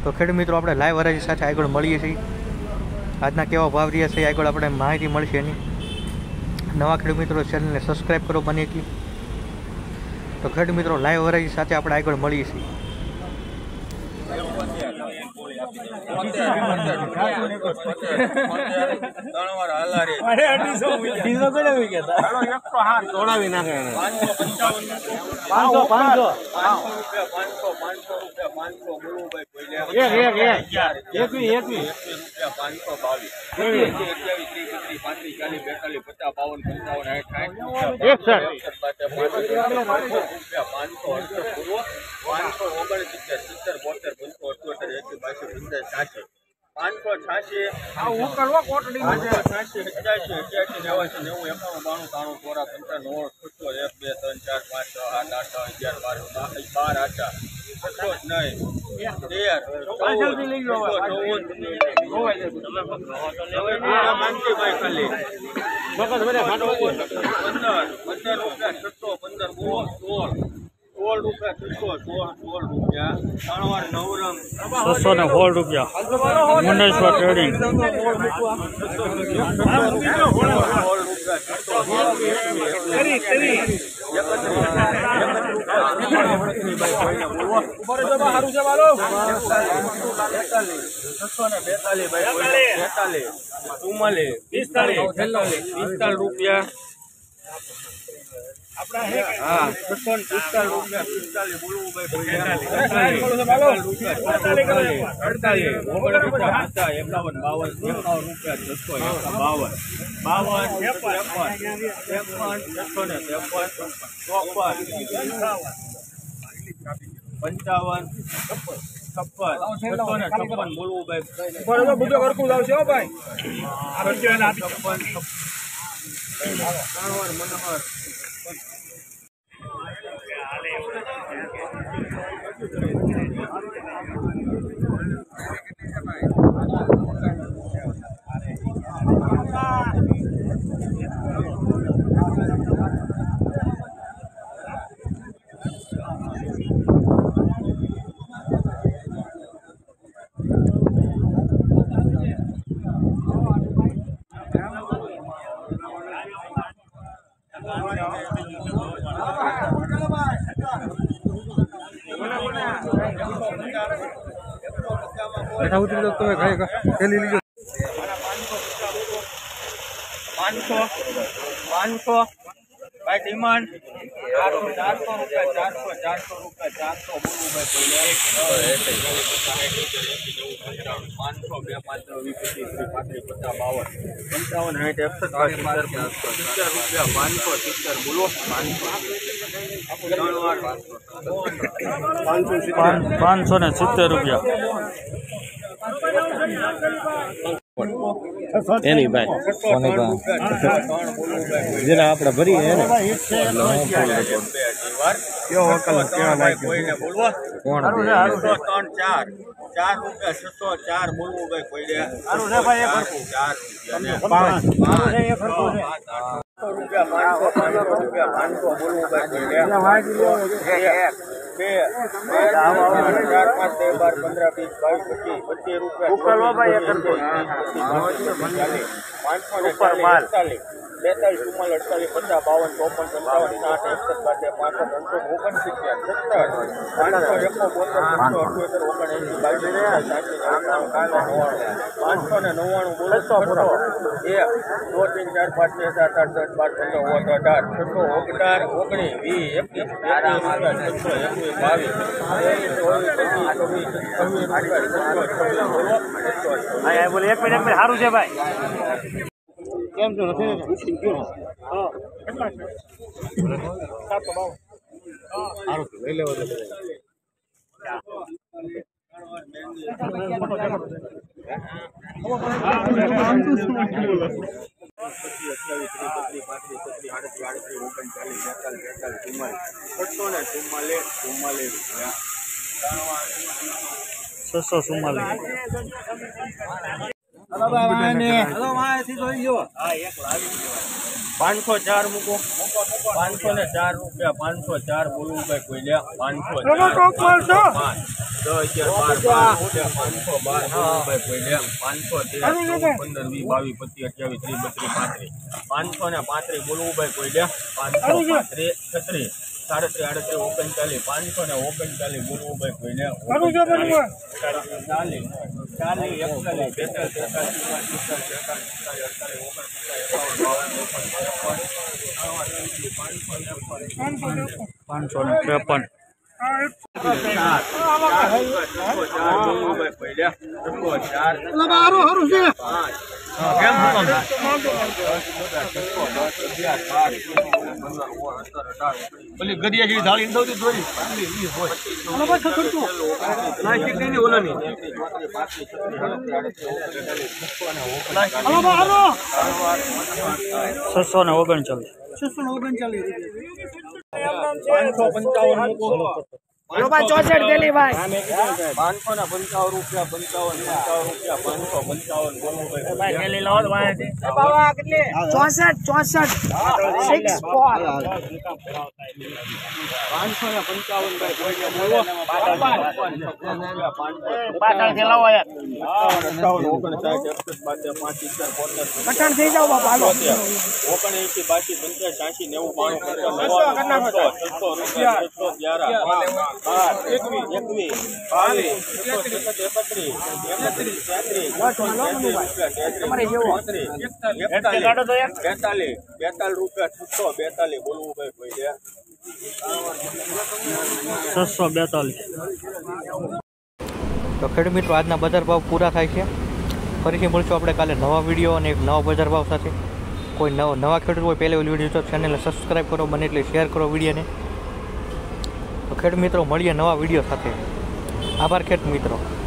તો ખેડૂત મિત્રો આપણે લાઈવ હરાજી સાથે આગળ મળીએ છીએ। આજના કેવા ભાવ રહ્યા છે આગળ આપણે માહિતી મળશે એની। નવા ખેડૂત મિત્રો ચેનલને સબસ્ક્રાઈબ કરો બને એટલી। તો ખેડૂત મિત્રો લાઈવ હરાજી સાથે આપણે આગળ મળીએ છીએ। ₹16 મુંडेશ્વર ટ્રેડિંગ by demand 400 रुपया 400 रुपया 400 बोलू भाई એની ભાઈ જેના આપણે ભરીએ ને કેવો વકલ કેવા લાગ્યો કોણ 4 રૂપિયા 604 બોલવું ભાઈ કોઈ સારું છે ભાઈ 1 મિનિટ સારું છે ભાઈ કેમ છો નથી સારું લઈ લેવો ₹504 મૂકો 504 રૂપિયા 504 બોલવું ભાઈ કોઈ લે 504 10, 11, 12, 512 513, 15, 20, 22, 25, 28, 30, 32, 35, 535 બોલવું ભાઈ કોઈ દે 535, 36, 37, 38, 39, 539 બોલવું ભાઈ કોઈ દે 40, 40, 553 ઓલી ગરિયા જેવી ધાળી સૌથી થોડી 64 દેલી ભાઈ 555 રૂપિયા 555 ભાઈ દેલી લાવો બાબા કેટલી 64 પાટણ થી લાવો યાર કટણ થઈ જાવ બાપા હાલો 79 બાકી 85 બોલવું ભાઈ 642 તો ખેડૂત મિત્રો આજના બજાર ભાવ પૂરા થાય છે. ફરીથી મળશું આપણે કાલે નવા વિડીયો અને એક નવા બજાર ભાવ સાથે. કોઈ નવા ખેડૂત હોય પહેલે વિડીયો તો ચેનલને સબસ્ક્રાઈબ કરો, બને એટલે શેર કરો વિડીયોને. તો ખેડૂત મિત્રો મળીએ નવા વિડીયો સાથે. આભાર ખેડૂત મિત્રો.